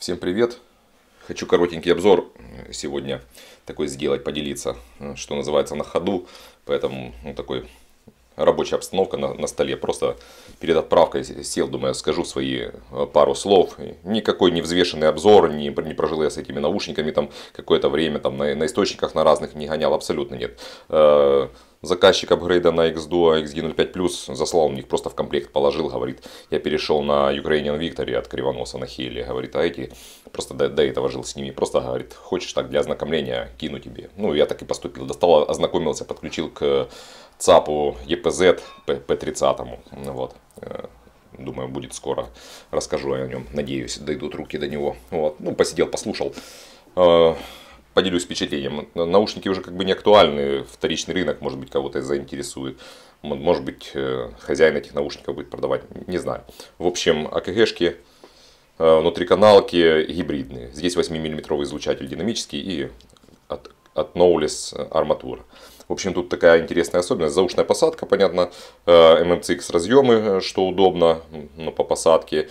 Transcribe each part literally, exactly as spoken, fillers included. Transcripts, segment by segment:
Всем привет! Хочу коротенький обзор сегодня такой сделать, поделиться, что называется, на ходу. Поэтому ну, такой рабочая обстановка на, на столе. Просто перед отправкой сел, думаю, скажу свои пару слов. Никакой не взвешенный обзор, не, не прожил я с этими наушниками там какое-то время, там на, на источниках на разных не гонял, абсолютно нет. Заказчик апгрейда на икс дуо икс ди ноль пять плюс заслал, у них просто в комплект положил, говорит, я перешел на Ukrainian Victory от Кривоноса на Хеле, говорит, а эти, просто до, до этого жил с ними, просто, говорит, хочешь так для ознакомления, кину тебе. Ну, я так и поступил, достал, ознакомился, подключил к ЦАПу и пи зет пи тридцать, вот. Думаю, будет скоро, расскажу о нем, надеюсь, дойдут руки до него. Вот. Ну, посидел, послушал. Поделюсь впечатлением. Наушники уже как бы не актуальны. Вторичный рынок, может быть, кого-то заинтересует. Может быть, хозяин этих наушников будет продавать. Не знаю. В общем, АКГшки, внутриканалки гибридные. Здесь восьмимиллиметровый излучатель динамический и от, от Knowles арматура. В общем, тут такая интересная особенность. Заушная посадка, понятно. эм эм си икс разъемы, что удобно, но по посадке.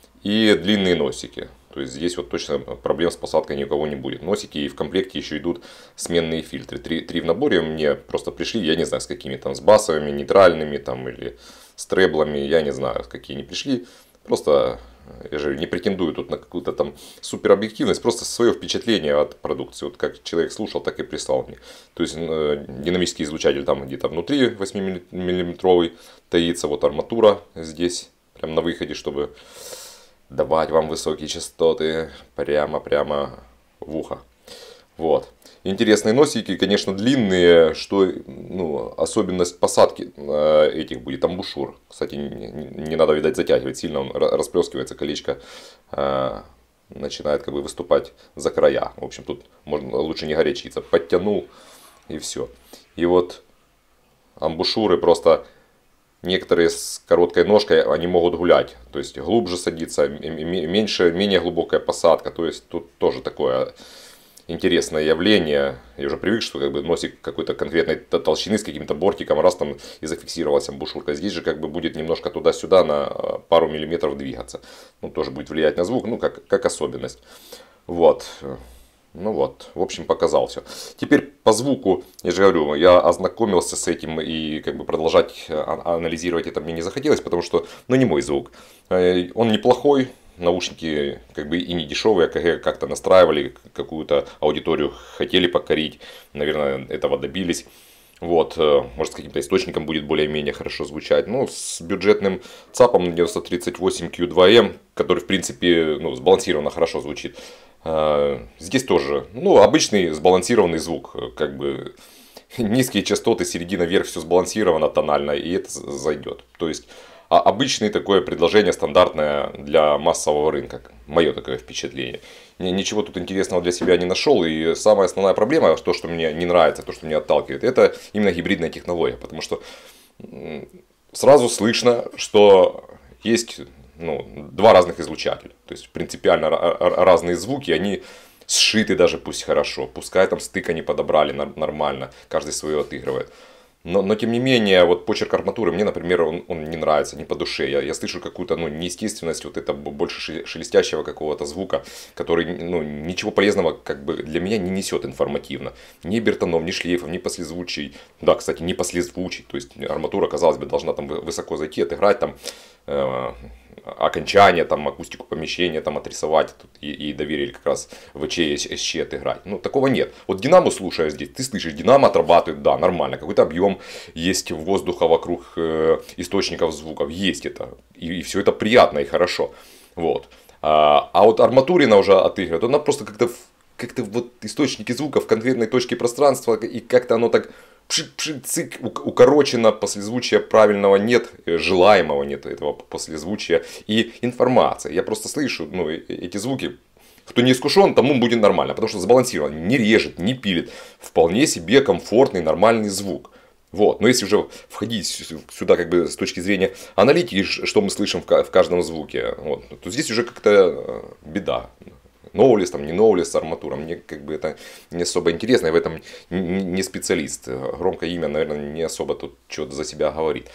И длинные носики. То есть здесь вот точно проблем с посадкой ни у кого не будет. Носики, и в комплекте еще идут сменные фильтры. Три, три в наборе мне просто пришли, я не знаю с какими там, с басовыми, нейтральными там или с треблами, я не знаю какие они пришли. Просто, я же не претендую тут на какую-то там суперобъективность, просто свое впечатление от продукции. Вот как человек слушал, так и прислал мне. То есть динамический излучатель там где-то внутри восьмимиллиметровый таится, вот арматура здесь, прям на выходе, чтобы давать вам высокие частоты прямо-прямо в ухо. Вот. Интересные носики, конечно, длинные, что ну, особенность посадки этих будет амбушюр. Кстати, не, не надо, видать, затягивать сильно, он расплескивается, колечко э, начинает как бы выступать за края. В общем, тут можно лучше не горячиться. Подтянул и все. И вот амбушюры просто... Некоторые с короткой ножкой, они могут гулять. То есть глубже садиться, меньше, менее глубокая посадка. То есть тут тоже такое интересное явление. Я уже привык, что как бы носик какой-то конкретной толщины с каким-то бортиком, раз там и зафиксировалась амбушюрка. Здесь же как бы будет немножко туда-сюда на пару миллиметров двигаться. Ну, тоже будет влиять на звук, ну, как, как особенность. Вот. Ну вот, в общем, показал все. Теперь по звуку, я же говорю, я ознакомился с этим и как бы продолжать анализировать это мне не захотелось, потому что, ну, не мой звук. Он неплохой, наушники как бы и не дешевые, АКГ как-то настраивали, какую-то аудиторию хотели покорить, наверное, этого добились. Вот, может, с каким-то источником будет более-менее хорошо звучать. Ну, с бюджетным ЦАПом девяносто тридцать восемь кью два эм, который, в принципе, ну, сбалансированно хорошо звучит. Здесь тоже, ну, обычный сбалансированный звук, как бы низкие частоты, середина вверх, все сбалансировано тонально, и это зайдет. То есть обычное такое предложение стандартное для массового рынка, мое такое впечатление. Ничего тут интересного для себя не нашел, и самая основная проблема, то, что мне не нравится, то, что меня отталкивает, это именно гибридная технология, потому что сразу слышно, что есть... Ну, два разных излучателя. То есть принципиально разные звуки, они сшиты даже пусть хорошо. Пускай там стык они подобрали нормально, каждый свое отыгрывает. Но, но тем не менее, вот почерк арматуры мне, например, он, он не нравится, не по душе. Я, я слышу какую-то ну, неестественность, вот это больше шелестящего какого-то звука, который ну, ничего полезного как бы для меня не несет информативно. Ни бертонов, ни шлейфов, ни послезвучий. Да, кстати, не послезвучий. То есть арматура, казалось бы, должна там высоко зайти, отыграть там э, окончание, там, акустику помещения там, отрисовать тут, и, и доверили как раз ВЧ и СЧ отыграть. Ну, такого нет. Вот Динамо слушаешь здесь, ты слышишь, Динамо отрабатывает, да, нормально. Какой-то объем есть воздуха вокруг э, источников звуков, есть это. И, и все это приятно и хорошо. Вот. А, а вот арматурина уже отыгрывает, она просто как-то как-то вот источники звука в конкретной точке пространства, и как-то оно так пшик-пшик-цик, укорочено, послезвучия правильного нет, желаемого нет этого послезвучия и информация. Я просто слышу ну, эти звуки. Кто не искушен, тому будет нормально, потому что сбалансирован, не режет, не пилит. Вполне себе комфортный, нормальный звук. Вот. Но если уже входить сюда как бы с точки зрения аналитики, что мы слышим в каждом звуке, вот, то здесь уже как-то беда. Knowles, там, не Knowles, арматура, мне как бы это не особо интересно, я в этом не специалист. Громкое имя, наверное, не особо тут что-то за себя говорит.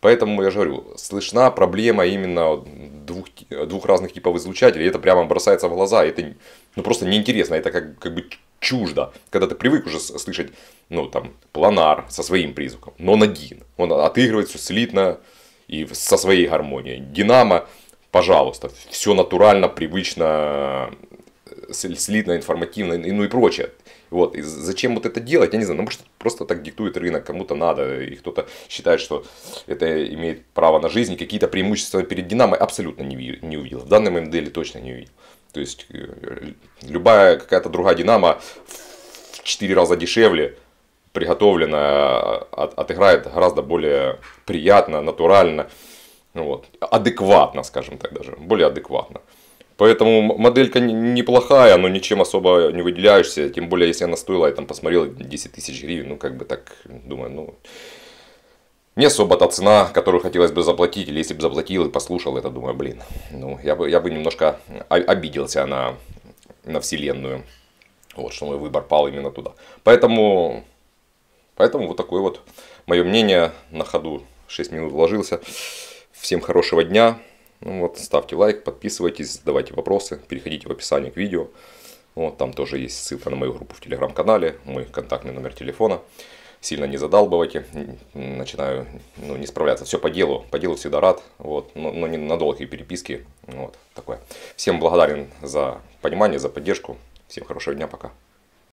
Поэтому я же говорю, слышна проблема именно двух, двух разных типов излучателей. Это прямо бросается в глаза. Это ну, просто неинтересно. Это как, как бы чуждо. Когда ты привык уже слышать ну, там, планар со своим призвуком. Но он один. Он отыгрывает все слитно и со своей гармонией. Динамо, пожалуйста, все натурально, привычно, слитно, информативно, ну и прочее. Вот. И зачем вот это делать, я не знаю, ну, может просто так диктует рынок, кому-то надо, и кто-то считает, что это имеет право на жизнь, какие-то преимущества перед Динамо абсолютно не, не увидел, в данной модели точно не увидел. То есть, любая какая-то другая Динамо в четыре раза дешевле, приготовлена, от, отыграет гораздо более приятно, натурально, вот, адекватно, скажем так даже, более адекватно. Поэтому моделька неплохая, но ничем особо не выделяешься. Тем более, если она стоила, я там посмотрел, десять тысяч гривен. Ну, как бы так, думаю, ну... Не особо та цена, которую хотелось бы заплатить. Или если бы заплатил и послушал это, думаю, блин. Ну, я бы, я бы немножко обиделся на, на вселенную. Вот, что мой выбор пал именно туда. Поэтому... Поэтому вот такое вот мое мнение. На ходу шесть минут вложился. Всем хорошего дня. Ну вот, ставьте лайк, подписывайтесь, задавайте вопросы, переходите в описание к видео. Вот, там тоже есть ссылка на мою группу в телеграм-канале, мой контактный номер телефона. Сильно не задалбывайте, начинаю ну, не справляться. Все по делу, по делу всегда рад, вот, но, но не на долгие переписки. Вот, такое. Всем благодарен за понимание, за поддержку. Всем хорошего дня, пока.